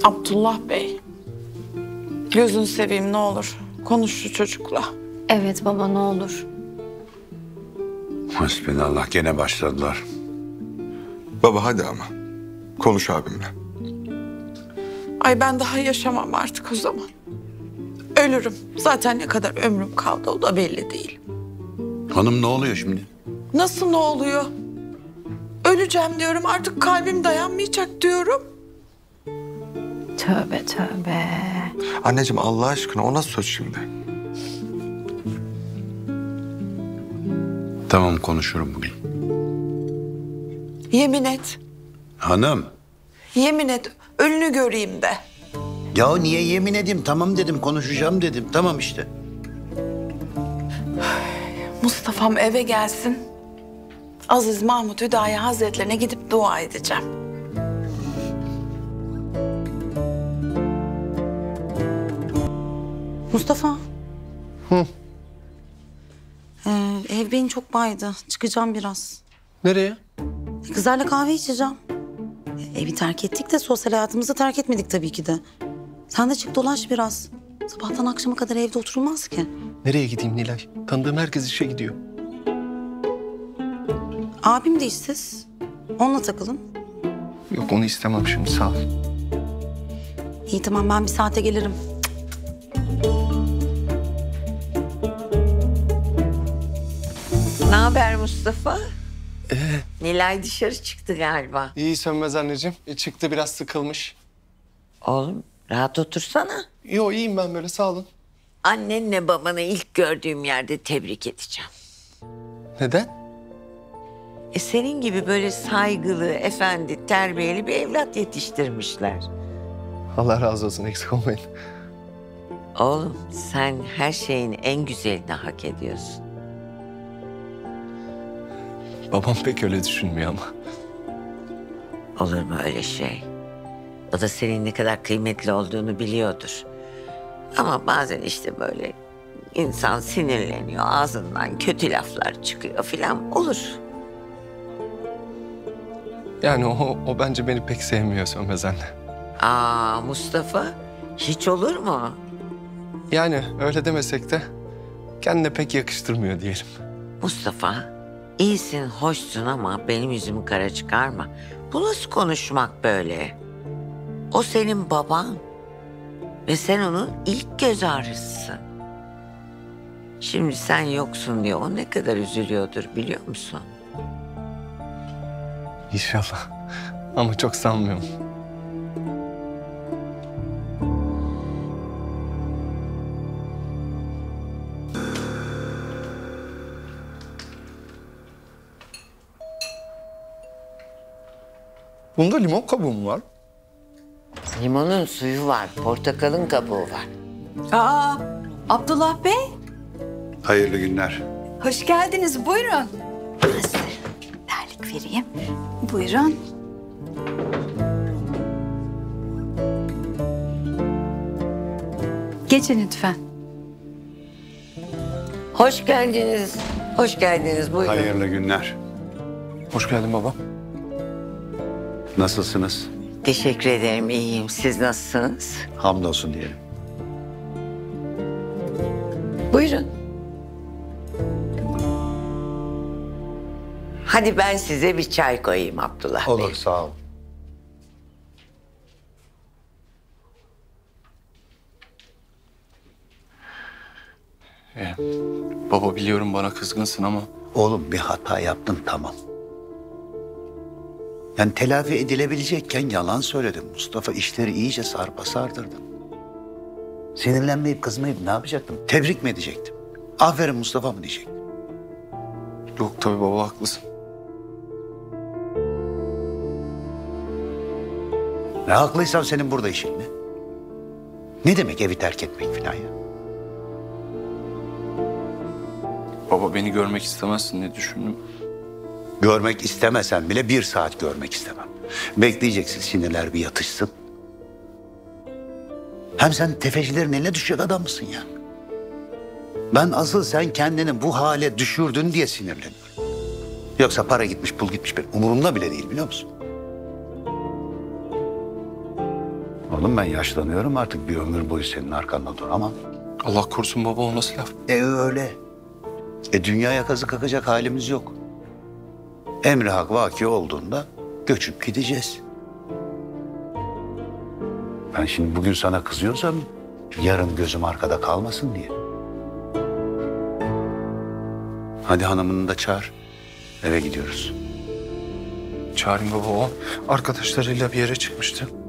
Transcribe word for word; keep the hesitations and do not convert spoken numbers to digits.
Abdullah Bey, gözünü seveyim ne olur. Konuş şu çocukla. Evet baba, ne olur. Hasbinallah, gene başladılar. Baba hadi ama. Konuş abimle. Ay ben daha yaşamam artık o zaman. Ölürüm. Zaten ne kadar ömrüm kaldı o da belli değil. Hanım ne oluyor şimdi? Nasıl ne oluyor? Öleceğim diyorum, artık kalbim dayanmayacak diyorum. Tövbe tövbe. Anneciğim Allah aşkına o nasıl söz şimdi? Tamam, konuşurum bugün. Yemin et. Hanım. Yemin et. Ölünü göreyim de. Ya niye yemin edeyim? Tamam dedim, konuşacağım dedim. Tamam işte. Mustafa'm eve gelsin. Aziz Mahmut Hüdayi Hazretlerine gidip dua edeceğim. Mustafa. Hı. Ee, ev beni çok baydı. Çıkacağım biraz. Nereye? Kızlarla kahve içeceğim. Ee, Evi terk ettik de sosyal hayatımızı terk etmedik tabii ki de. Sen de çık dolaş biraz. Sabahtan akşama kadar evde oturulmaz ki. Nereye gideyim Nilay? Tanıdığım herkes işe gidiyor. Abim de işsiz. Onunla takılın. Yok, onu istemem şimdi, sağ ol. İyi tamam, ben bir saate gelirim. Ne haber Mustafa? Ee, Nilay dışarı çıktı galiba. iyi Sönmez anneciğim. E, çıktı, biraz sıkılmış. Oğlum rahat otursana. Yo, iyiyim ben böyle, sağ olun. Annenle babanı ilk gördüğüm yerde tebrik edeceğim. Neden? E senin gibi böyle saygılı, efendi, terbiyeli bir evlat yetiştirmişler. Allah razı olsun, eksik olmayın. Oğlum sen her şeyin en güzelini hak ediyorsun. Babam pek öyle düşünmüyor ama. Olur mu öyle şey? O da senin ne kadar kıymetli olduğunu biliyordur. Ama bazen işte böyle insan sinirleniyor, ağzından kötü laflar çıkıyor filan, olur. Yani o, o bence beni pek sevmiyor Sönmez anne. Aa Mustafa, hiç olur mu? Yani öyle demesek de kendine pek yakıştırmıyor diyelim. Mustafa, iyisin, hoşsun ama benim yüzümü kara çıkarma. Bu nasıl konuşmak böyle? O senin baban ve sen onun ilk göz ağrısısın. Şimdi sen yoksun diye o ne kadar üzülüyordur biliyor musun? İnşallah. Ama çok sanmıyorum. Bunda limon kabuğu mu var? Limonun suyu var, portakalın kabuğu var. Aa, Abdullah Bey, Hayırlı günler. hoş geldiniz. Buyurun. Nasıl? Terlik vereyim. Buyurun. Geçin lütfen. Hoş geldiniz, hoş geldiniz. Buyurun. Hayırlı günler. Hoş geldin baba. Nasılsınız? Teşekkür ederim, iyiyim. Siz nasılsınız? Hamdolsun diyelim. Buyurun. Hadi ben size bir çay koyayım Abdullah Bey. Olur, sağ ol. Ee, baba biliyorum bana kızgınsın ama... Oğlum bir hata yaptın, tamam. Yani telafi edilebilecekken yalan söyledin. Mustafa işleri iyice sarpa sardırdın. Sinirlenmeyip kızmayıp ne yapacaktım? Tebrik mi edecektim? Aferin Mustafa mı diyecektim? Yok tabii baba, haklısın. Ne haklıysam senin burada işin ne? Ne demek evi terk etmek falan ya? Baba beni görmek istemezsin diye düşündüm. Görmek istemesen bile bir saat görmek istemem. Bekleyeceksin sinirler bir yatışsın. Hem sen tefecilerin eline düşecek adam mısın ya? Ben asıl sen kendini bu hale düşürdün diye sinirleniyorum. Yoksa para gitmiş, pul gitmiş, benim umurumda bile değil, biliyor musun? Oğlum ben yaşlanıyorum artık, bir ömür boyu senin arkanda duramam. Allah korusun baba, o nasıl laf? E öyle. E dünyaya kazık kakacak halimiz yok. Emri hak vaki olduğunda göçüp gideceğiz. Ben şimdi bugün sana kızıyorsam yarın gözüm arkada kalmasın diye. Hadi hanımını da çağır. Eve gidiyoruz. Çağırayım baba, o arkadaşlarıyla bir yere çıkmıştı.